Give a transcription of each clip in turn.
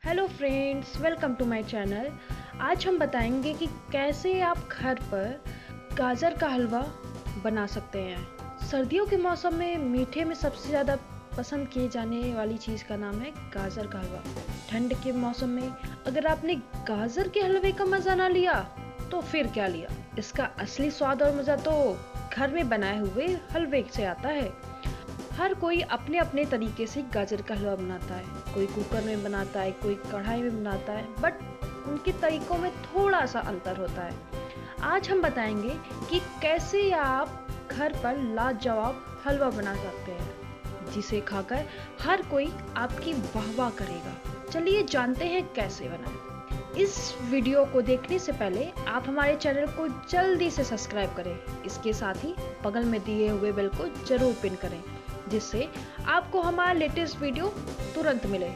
Hello friends, welcome to my channel. आज हम बताएंगे कि कैसे आप घर पर गाजर का हलवा बना सकते हैं। सर्दियों के मौसम में मीठे में सबसे ज़्यादा पसंद किए जाने वाली चीज़ का नाम है गाजर का हलवा। ठंड के मौसम में अगर आपने गाजर के हलवे का मज़ा ना लिया तो फिर क्या लिया। इसका असली स्वाद और मज़ा तो घर में बनाए हुए हलवे से आता है। हर कोई अपने अपने तरीके से गाजर का हलवा बनाता है। कोई कुकर में बनाता है, कोई कढ़ाई में बनाता है, बट उनके तरीकों में थोड़ा सा अंतर होता है। आज हम बताएंगे कि कैसे आप घर पर लाजवाब हलवा बना सकते हैं, जिसे खाकर हर कोई आपकी वाह-वाह करेगा। चलिए जानते हैं कैसे बनाएं। इस वीडियो को देखने से पहले आप हमारे चैनल को जल्दी से सब्सक्राइब करें। इसके साथ ही बगल में दिए हुए बेल को जरूर पिन करें, जिससे आपको हमारा लेटेस्ट वीडियो तुरंत मिले।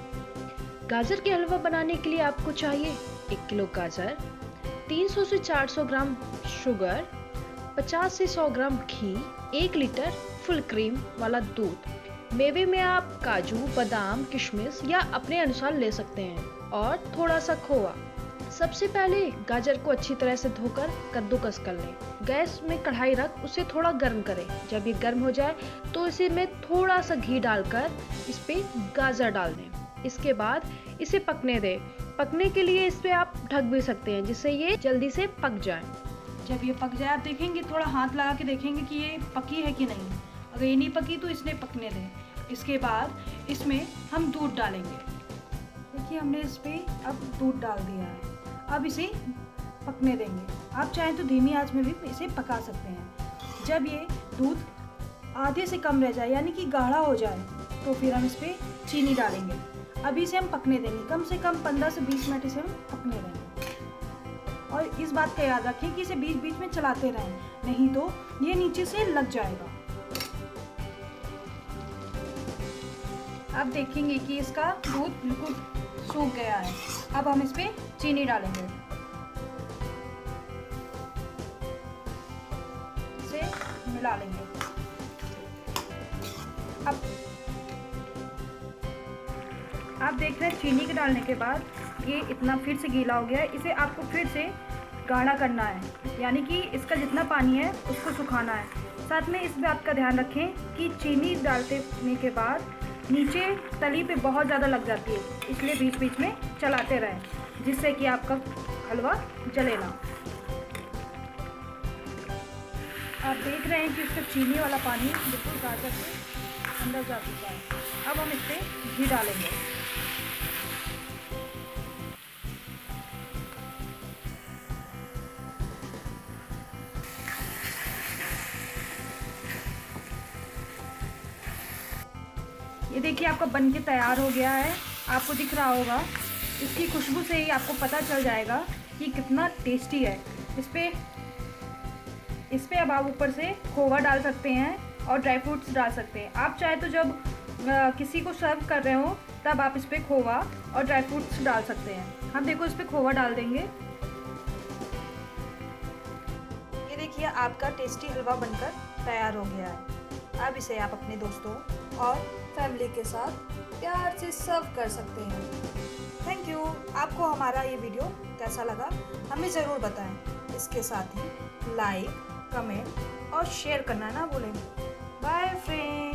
गाजर के हलवा बनाने के लिए आपको चाहिए 1 किलो गाजर, 300 से 400 ग्राम शुगर, 50 से 100 ग्राम घी, 1 लीटर फुल क्रीम वाला दूध। मेवे में आप काजू, बादाम, किशमिश या अपने अनुसार ले सकते हैं, और थोड़ा सा खोआ। सबसे पहले गाजर को अच्छी तरह से धोकर कद्दूकस कर लें। गैस में कढ़ाई रख उसे थोड़ा गर्म करें। जब ये गर्म हो जाए तो इसे में थोड़ा सा घी डालकर इस पे गाजर डाल दें। इसके बाद इसे पकने दें। पकने के लिए इस पे आप ढक भी सकते हैं, जिससे ये जल्दी से पक जाए। जब ये पक जाए आप देखेंगे, थोड़ा हाथ लगा के देखेंगे कि ये पकी है कि नहीं। अगर ये नहीं पकी तो इसने पकने दें। इसके बाद इसमें हम दूध डालेंगे। देखिए हमने इस पे अब दूध डाल दिया है। अब इसे पकने देंगे। आप चाहें तो धीमी आंच में भी इसे पका सकते हैं। जब ये दूध आधे से कम रह जाए, यानी कि गाढ़ा हो जाए, तो फिर हम इस पे चीनी डालेंगे। अभी इसे हम पकने देंगे, कम से कम 15 से 20 मिनट इसे हम पकने देंगे। और इस बात का याद रखें कि इसे बीच बीच में चलाते रहें, नहीं तो ये नीचे से लग जाएगा। अब देखेंगे कि इसका दूध बिल्कुल सूख गया है। अब हम इस पे चीनी डालेंगे। इसे मिला लेंगे। अब आप देख रहे हैं चीनी के डालने के बाद ये इतना फिर से गीला हो गया है। इसे आपको फिर से गाढ़ा करना है, यानी कि इसका जितना पानी है उसको सुखाना है। साथ में इस बात का ध्यान रखें कि चीनी डालने के बाद नीचे तली पे बहुत ज़्यादा लग जाती है, इसलिए बीच बीच में चलाते रहें, जिससे कि आपका हलवा जले ना। आप देख रहे हैं कि इसका चीनी वाला पानी बिल्कुल गाजर से अंदर जा चुका है। अब हम इस पर घी डालेंगे। ये देखिए आपका बनके तैयार हो गया है। आपको दिख रहा होगा, इसकी खुशबू से ही आपको पता चल जाएगा कि कितना टेस्टी है। इस पे अब आप ऊपर से खोवा डाल सकते हैं और ड्राई फ्रूट्स डाल सकते हैं। आप चाहे तो जब किसी को सर्व कर रहे हो तब आप इस पे खोवा और ड्राई फ्रूट्स डाल सकते हैं। हम देखो इस पे खोवा डाल देंगे। ये देखिए आपका टेस्टी हलवा बनकर तैयार हो गया है। अब इसे आप अपने दोस्तों और फैमिली के साथ प्यार से सर्व कर सकते हैं। Thank you. आपको हमारा ये वीडियो कैसा लगा हमें ज़रूर बताएं। इसके साथ ही लाइक, कमेंट और शेयर करना ना भूलें। Bye friends.